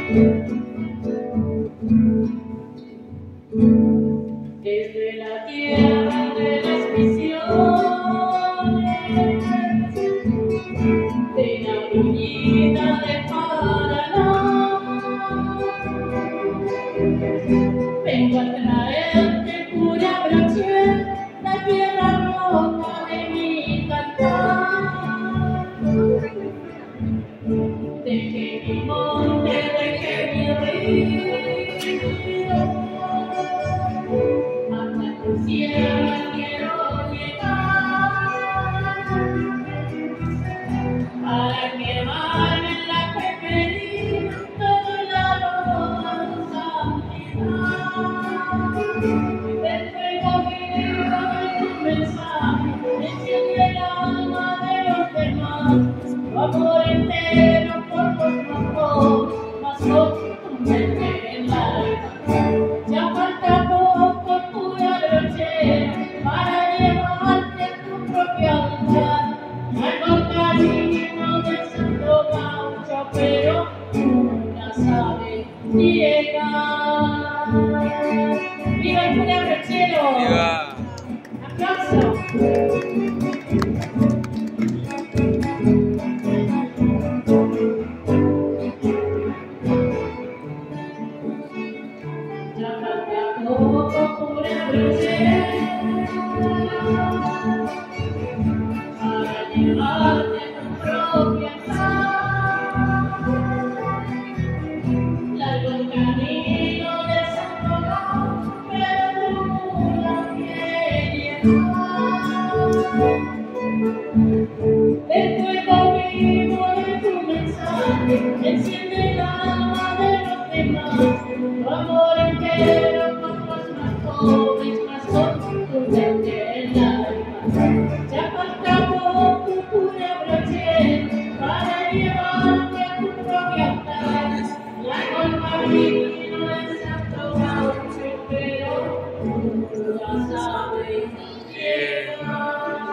Desde la tierra de las misiones, de la orillita del Paraná, vengo a traerte pura broche, la tierra roja de mi cantar. Dejé mi monte, dejé mi río, hasta tu cielo quiero llegar, para quemarme en la que pedí todo el aroma de santidad. Del fuego vivo de tu mensaje, enciende el alma de los demás, tu amor entero por los más contundente en la alma. Ya falta poco, pura brochera, para llevarte a tu propia altar. Traigo camino del Santo Gaucho, pero tú ya sabes llegar. ¡Viva el pura brochero! ¡Viva! ¡Aplauso! Ya falta poco, pura brochera, para llevarte a tu propia paz. Largo el camino del Santo Gaucho, pero tú la quieres llevar. Del fuego vivo de tu mensaje, enciende el alma de los demás. Tu amor entero con los más jóvenes, más contundente en la alma. Ya falta poco, pura brochera, para llevarte a tu propia altar. Largo el camino del Santo Gaucho, pero tú ya sabes llegar.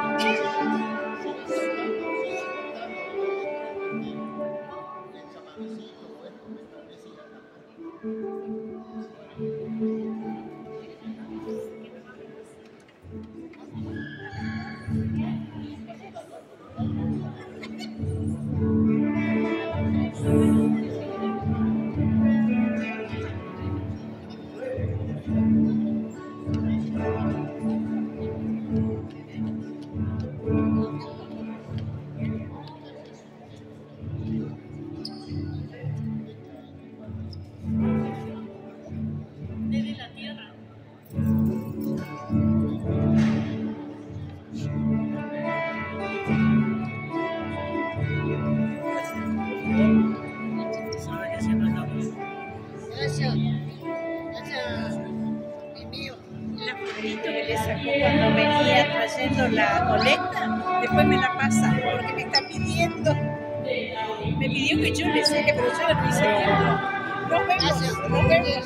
Desde la tierra. Gracias, mi mío. La fotito que le sacó cuando venía trayendo la colecta, después me la pasa, porque me está pidiendo. Me pidió que yo le saque, pero yo no hice tiempo. Nos vemos, nos vemos.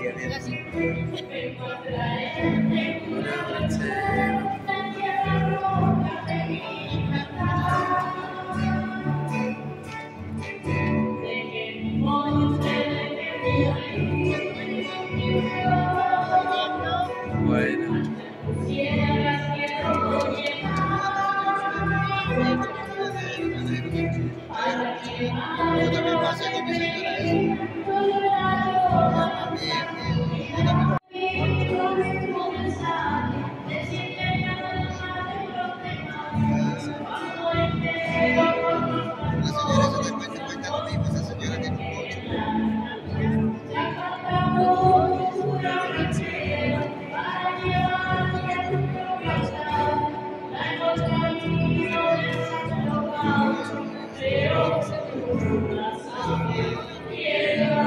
Bueno. Yo también pasé con mi señora eso. Bien, bien. Yo también. La señora se da cuenta lo mismo, esa señora tiene un coche. Yeah.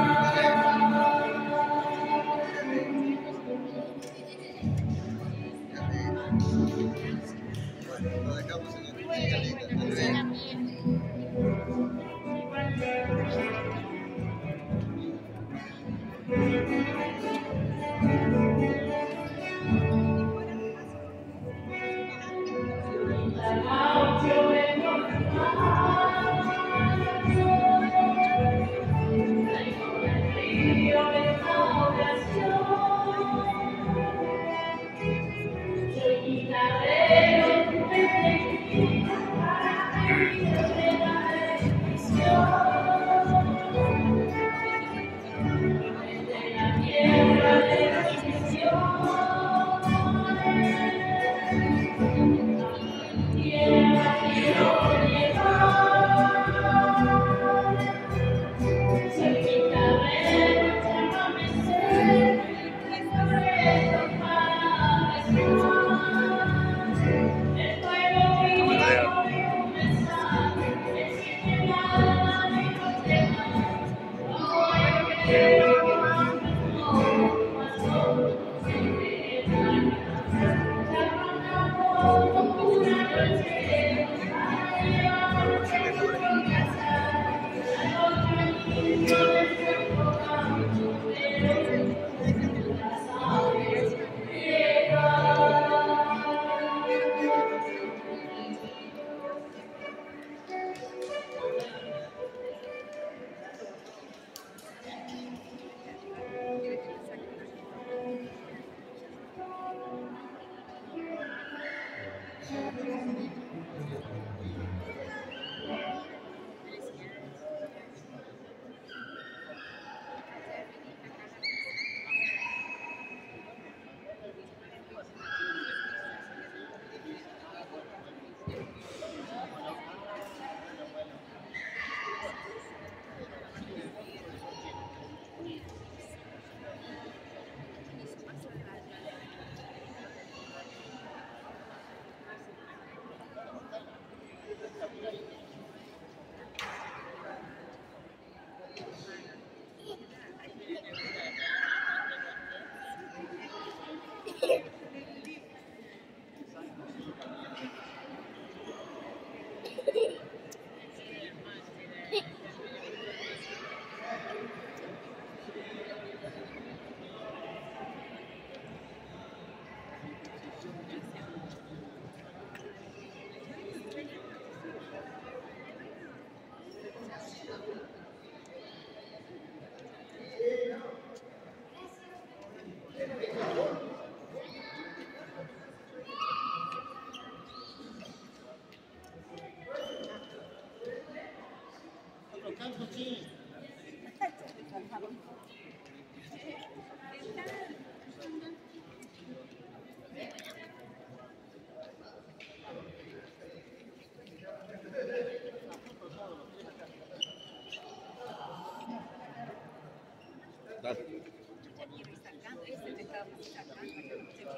Claro. Ya quiero ir sacando, ese te estaba sacando, ya quiero sacar.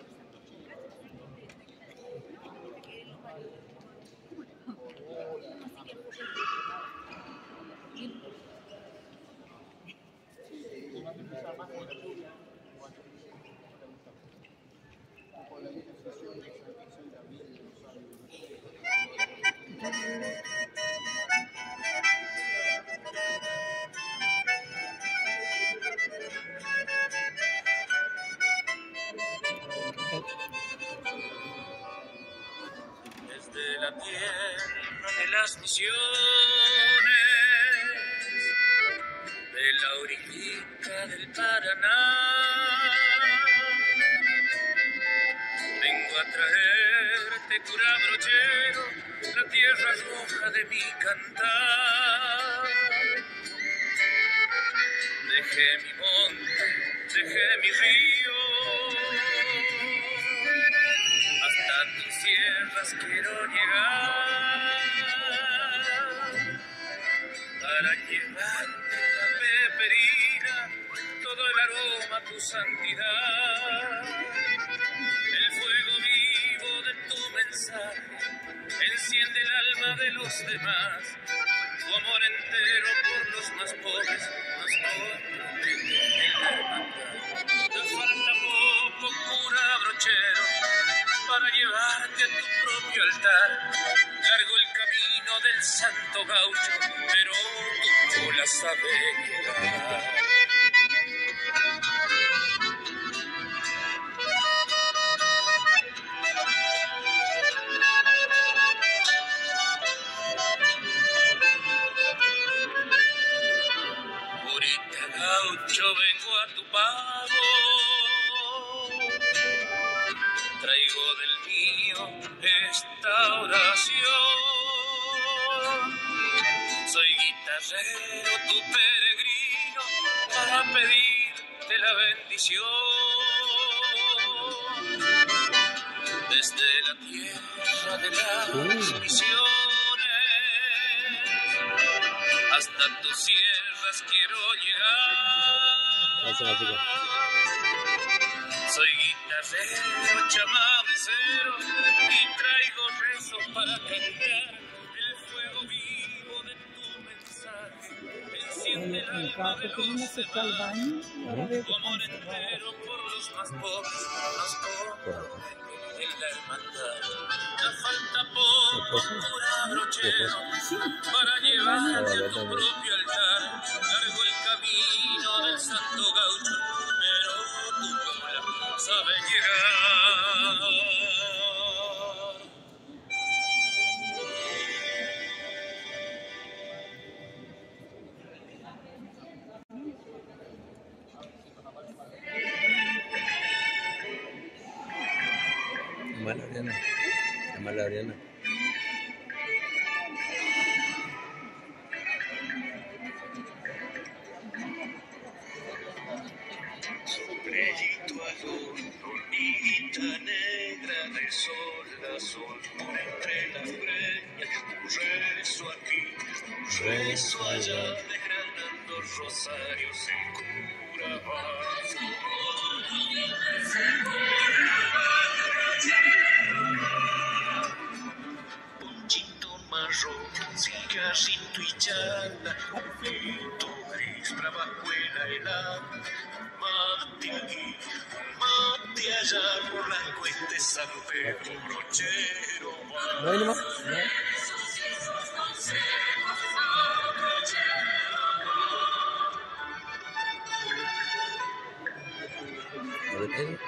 Desde la tierra de las misiones, de la orillita del Paraná, vengo a traerte, cura brochero, la tierra roja de mi cantar. Dejé mi monte, dejé mi río, hasta tus sierras quiero llegar, para llevarte la peperina, todo el aroma, tu santidad, el fuego vivo de tu mensaje, enciende el alma de los demás, tu amor entero por los más pobres, nos compromete en la hermandad. Te falta poco, cura brochero, para llevarte a tu propio altar. Largo el camino del santo gaucho, pero tú no la sabes llegar. Curita gaucho, vengo a tu pago, traigo del mío esta oración. Soy guitarrero, tu peregrino, para pedirte la bendición. Desde la tierra de las misiones hasta tus sierras quiero llegar. Soy guitarrero, chamamecero y traigo rezos para cantar. El fuego vivo de tu mensaje enciende el alma de los demás. Tu amor entero por los más pobres nos compromete en la hermandad. Ya falta poco, cura brochero, para llevarte a tu propio altar. Largo el camino del santo gaucho, pero tu cola sabe llegar. Llamar a Adriana. Sombrerito azul, hormiguita negra de sol a sol, por entre las breñas, un rezo aquí, un rezo allá, desgranando rosarios el cura va. Ponchito marrón, cigarrito y charla, pito gris, brava escuela helada, mate aquí, mate allá, por las cuestas San Pedro brochero va. No hay nomás. No.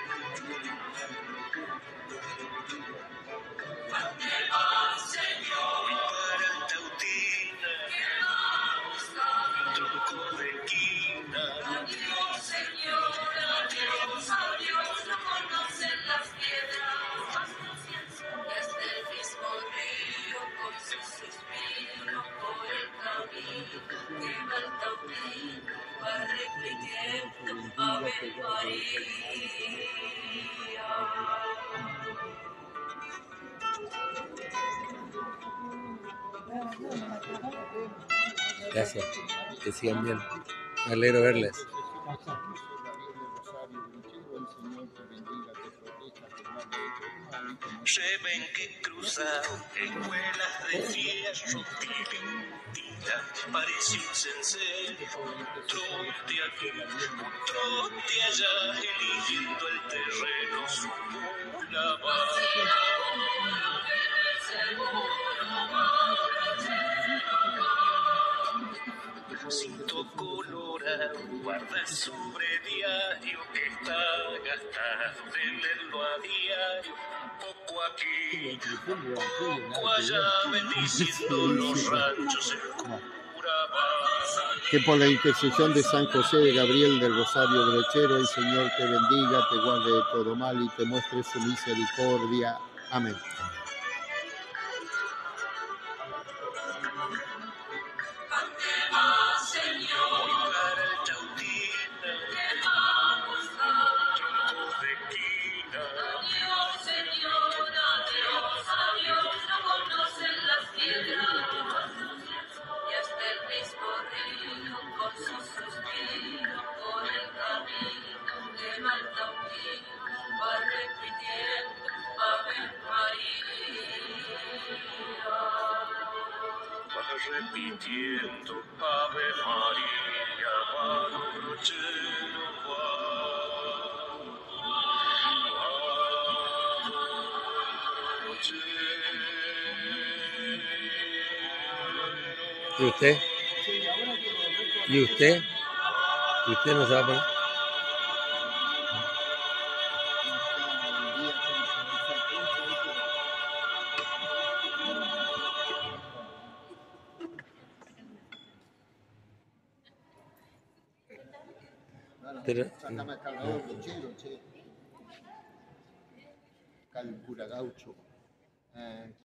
Gracias, que sigan bien. Me alegro verles. Lleven que cruzar escuelas de fierro, tira, parece un sensei, trote aquí, trote allá, eligiendo el terreno, su mula va. Cinto colorado, guarda sobre diario que está gastado de leerlo a diario. Poco aquí, poco allá, bendiciendo los ranchos el cura va. Que por la intercesión de San José de Gabriel del Rosario Brechero, el Señor te bendiga, te guarde de todo mal y te muestre su misericordia. Amén. Repitiendo Ave María, va brochero, ¿Y usted? ¿Y usted? ¿Y usted no se va a poner? Sácame al cargador, Brochero, che. Acá el cura Gaucho.